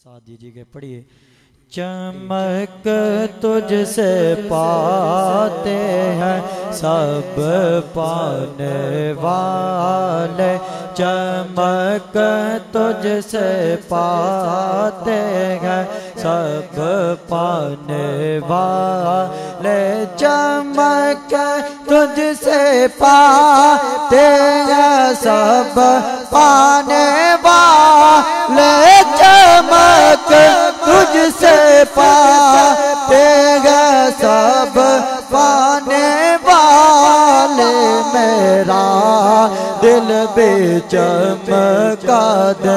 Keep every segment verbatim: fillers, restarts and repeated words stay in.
साथ दीजिए, पढ़िए। चमक तुझसे पाते हैं सब पाने वाले, चमक तुझसे पाते हैं सब पाने वाले, चमक तुझसे पाते हैं सब पाने वाले, चमक तुझसे पाते हैं सब पाने वाले, मेरा दिल भी चमका दे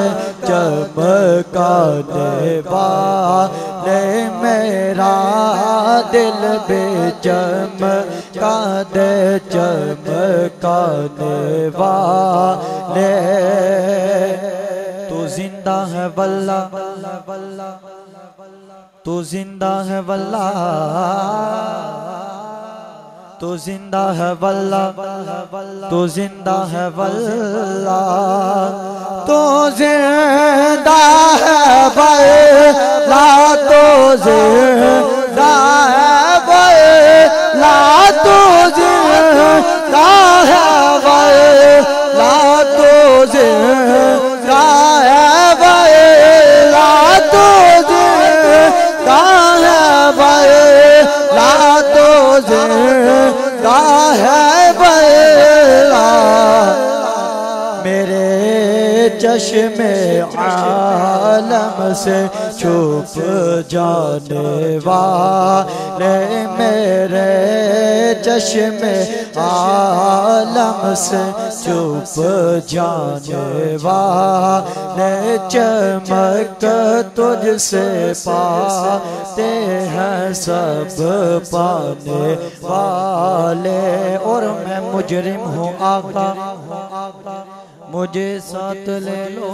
चमकाने वाले, मेरा दिल भी चमका दे चमकाने वाले। तू जिंदा है वल्ला, तू जिंदा है वल्ला, तू जिंदा है वल्ला, तू जिंदा है वल्ला, तू जिंदा है वल्ला, तू जिंदा है वल्ला, तू जिंदा है वल्ला, तू जिंदा है वल्ला, तू जिंदा है वल्ला, तू जिंदा है वल्ला, मेरे चश्मे आलम से छुप जाने वाले, मेरे चश्मे आलम से छुप जाने वाले, चमक तुझसे पाते हैं सब पाने वाले। और मैं मुजरिम हूँ आका, मुझे साथ ले लो,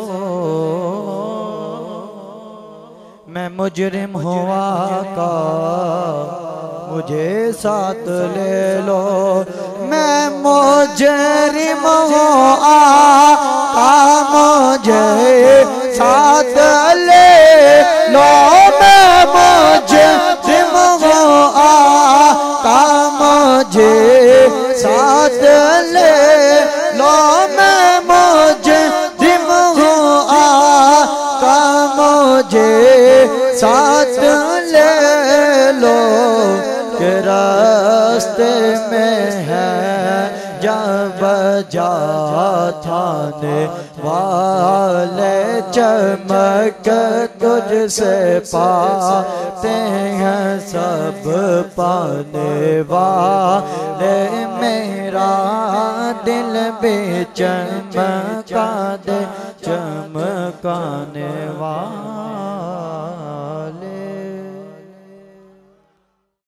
मैं मुजरिम हूँ आका, मुझे साथ ले लो, मैं मुजरिम हूँ आका, मुझे साथ ले लो, मैं मुजरिम हूँ आका, मुझे साथ ले लो, मैं मुजरिम हूँ आका, मुझे साथ ले लो, के रास्ते में है जब जा थाने वाले, चमक तुझसे पाते हैं सब पाने वाले, मेरा दिल भी चमका दे चमकाने वाले।